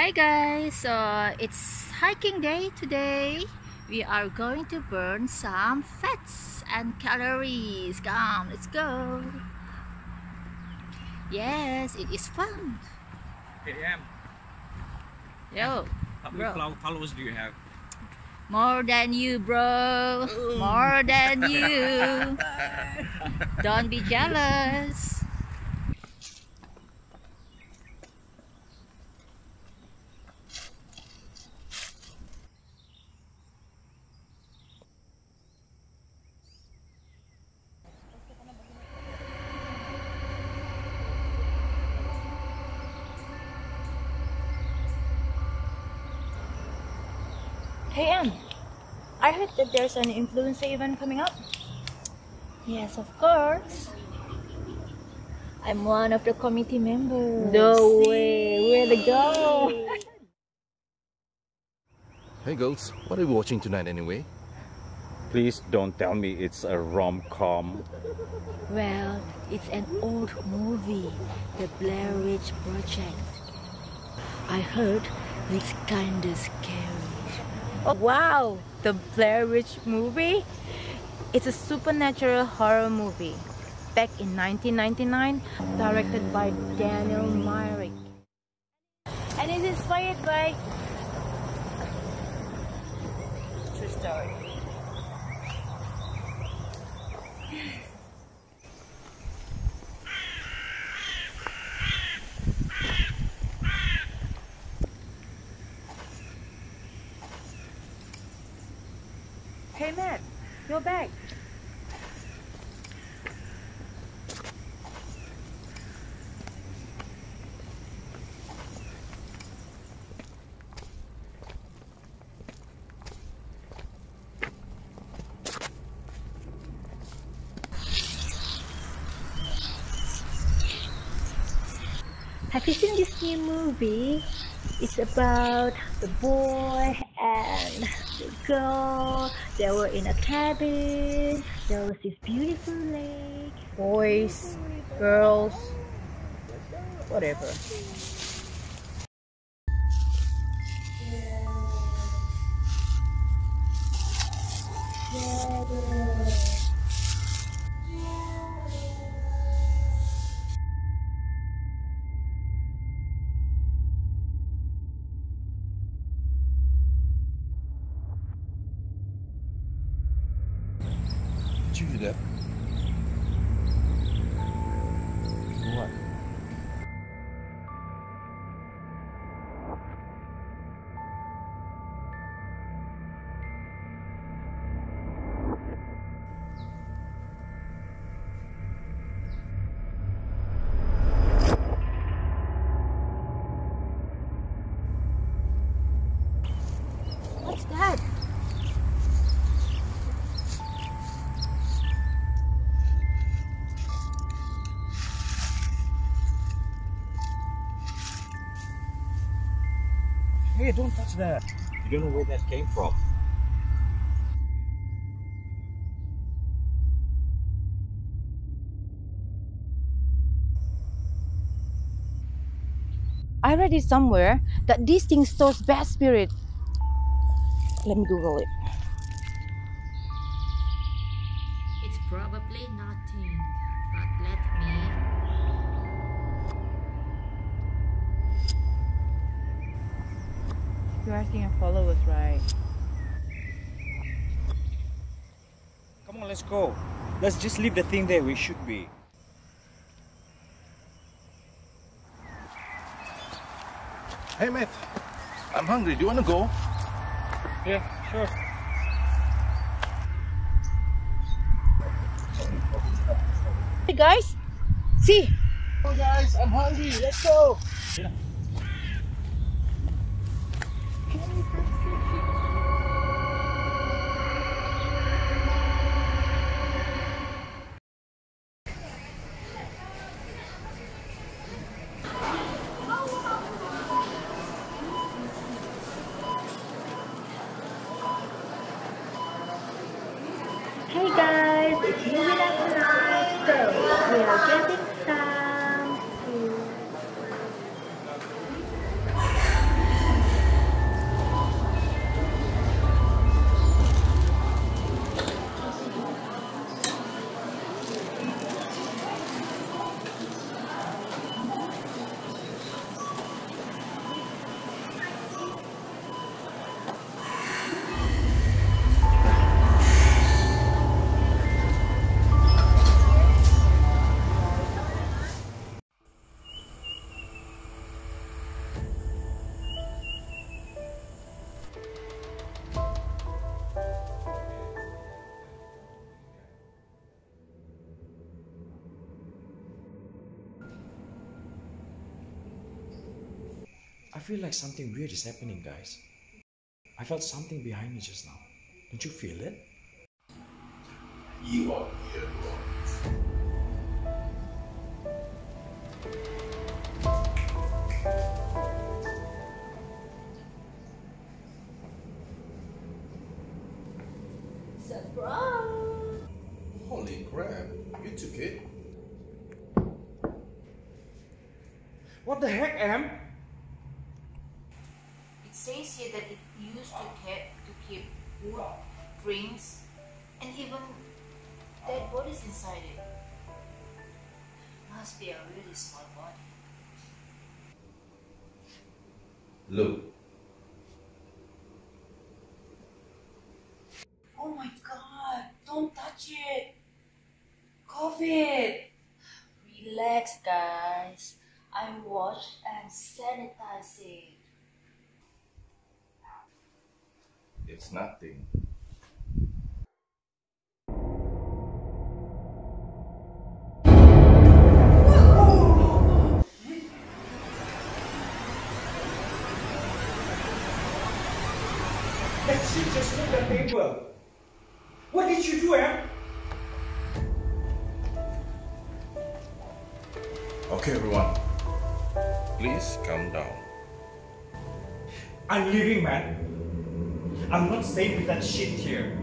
Hi guys, so it's hiking day today. We are going to burn some fats and calories. Come, let's go. Yes, it is fun. Hey, Yo, how many followers do you have? more than you, bro. More than you. Don't be jealous. Hey Em, I heard that there's an influencer event coming up. Yes, of course. I'm one of the committee members. No way, where to go? Hey girls, what are you watching tonight anyway? Please don't tell me it's a rom-com. Well, it's an old movie, The Blair Witch Project. I heard it's kinda scary. Oh wow, The Blair Witch movie? It's a supernatural horror movie. Back in 1999, directed by Daniel Myrick. And it's inspired by true story. Hey Matt, your bag. Have you seen this new movie? It's about the boy and the girl. They were in a cabin. There was this beautiful lake. Boys, girls, whatever. Did you hear that? What? What's that? Hey, don't touch that. You don't know where that came from. I read it somewhere that this thing stores bad spirit. Let me Google it. It's probably nothing, but let me. You're asking your followers, right? Come on, let's go. Let's just leave the thing there. We should be. Hey Matt, I'm hungry. Do you want to go? Yeah, sure. Hey guys, see. Oh guys, I'm hungry. Let's go. Hey guys, it's movie night tonight, so we are getting some food. I feel like something weird is happening, guys. I felt something behind me just now. Don't you feel it? You are weird, bro. Surprise! Holy crap, you took it? What the heck, Em? It says here that it used to keep food, drinks, and even dead bodies inside it. Must be a really small body. Look. Oh my god, don't touch it. COVID. Relax, guys. I wash and sanitize it. It's nothing. That shit just moved the table. What did you do, Em? Okay, everyone. Please calm down. I'm leaving, man. I'm not staying with that shit here.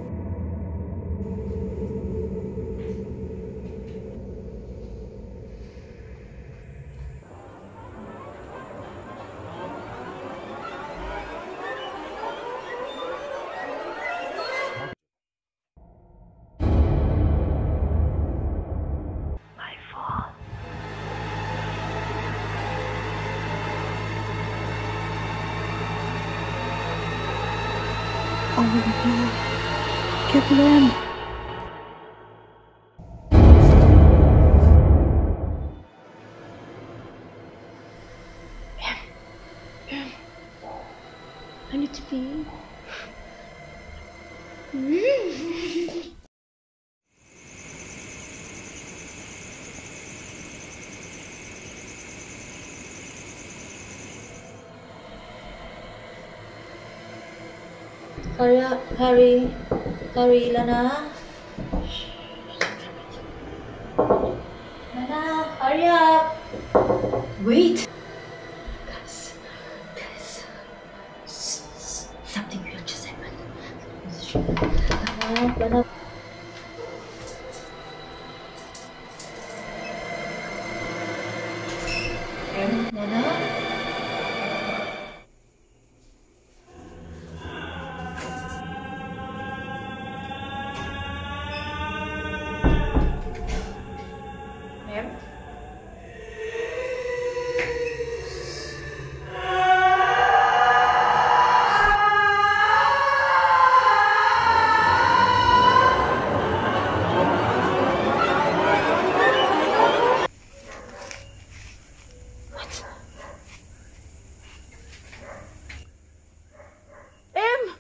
My fault. Oh no. Careful, Em. I need to pee. Hurry up, hurry. Hurry, Lana. Lana, hurry up. Wait. Guys, something weird just happened. Lana. Lana. Ma'am? Em!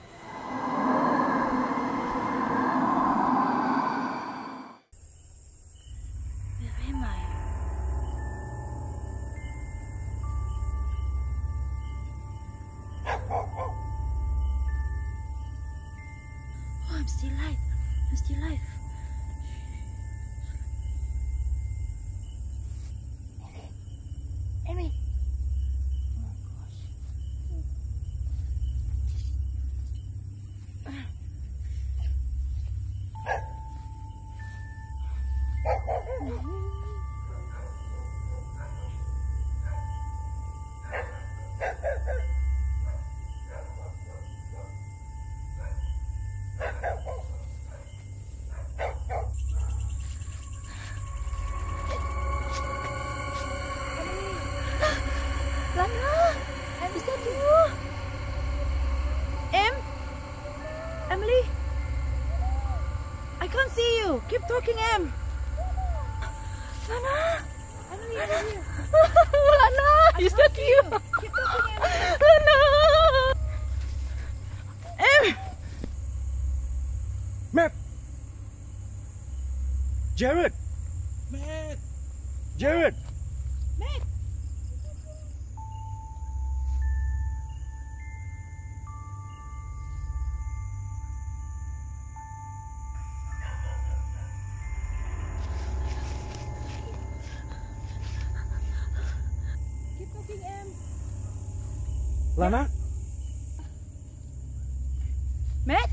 Where am I? Oh, I'm still alive. I'm still alive. Emmy. Oh gosh. Lana, is that you? Emily? I can't see you. Keep talking, Em. Lana! Emily, Lana, is that you? Keep talking, Em. Lana! Em! Matt! Jared! Matt! Jared! Matt! Talking em. Lana? Matt?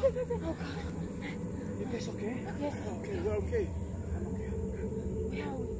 You guys okay? Yes. Okay, we're okay. I'm okay. Well,